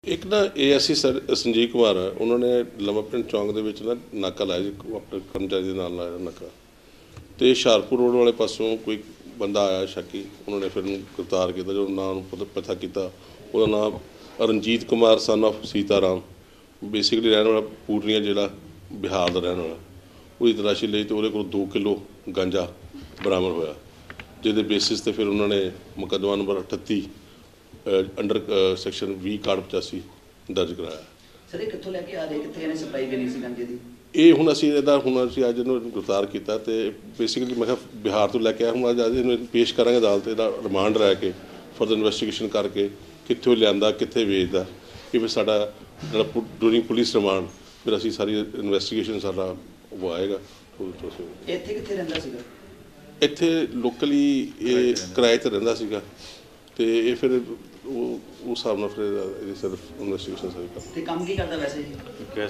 एक ना ASI sir Sanjeev Kumar है, उन्होंने लंबापिंड चौंक के ना नाका लाया जी, अपने कर्मचारी के नाल लाया नाका। तो हुशियारपुर रोड वाले पासों कोई बंदा आया शक्की, उन्होंने फिर गिरफ्तार किया। जो नाम पता किया वह नाम Ranjit Kumar son of Sitaram, basically रहने वाला पूर्णिया जिला बिहार का रहने वाला। उसकी तलाशी ली तो वो 2 किलो गांजा बरामद होया, जिसके बेसिस ते फिर उन्होंने मुकदमा नंबर 38 अंडर सैक्शन 20/85 दर्ज कराया। सर ये कित्थों लैके आ रहे, कित्थे इन्हें सप्लाई करनी सी गांजे दी? ये हुण असीं अज इहनूं गिरफ्तार किया तो बेसिकली मैं बिहार तो लैके आया हूँ। अज इहनूं पेश करांगे अदालत, इहदा रिमांड रह के फर्दर इन्वैस्टिगेशन करके कित्थों लिआंदा कित्थे वेचदा, ये फिर साडा ड्यूरिंग पुलिस रिमांड फिर असीं सारी इन्वैस्टिगेशन साडा वो आएगा। इत्थे कित्थे रहिंदा सीगा? इत्थे लोकली किराए ते रहिंदा सीगा ते ये फिर उस हिसाब नाल फिर सिर्फ इन्वैस्टिगेशन सारी कर। ते काम की करदा वैसे जी?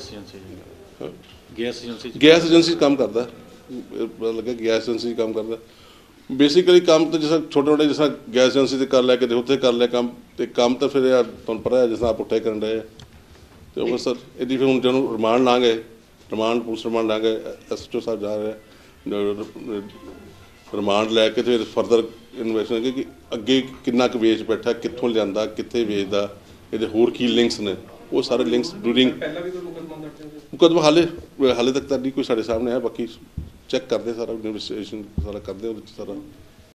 गैस एजेंसी काम करता, पता लगा गैस एजेंसी काम करता। बेसिकली काम तो जिस छोटे छोटे जिस गैस एजेंसी से कर लिया कि उत्थे कर लिया काम, तो काम तो फिर तुहानूं पता है जिस आप पुट्ठे करन डे तो बस सर इहदी फिर हुण जो रिमांड लांगे, रिमांड पुलिस रिमांड लांगे, एसएचओ साहब जा रहे रिमांड लैके फिर फर्दर इन्वैस्टिगेशन कि अगे कितना क वेच बैठा, कित्थों लिआंदा कित्थे वेचदा, ये होर की लिंक्स ने, वो सारे लिंक्स ड्यूरिंग मुकदमा हाले तक तो नहीं कोई साढ़े सामने है। बाकी चैक करते सारा इन्वैस्टिगेशन सारा करते सारा।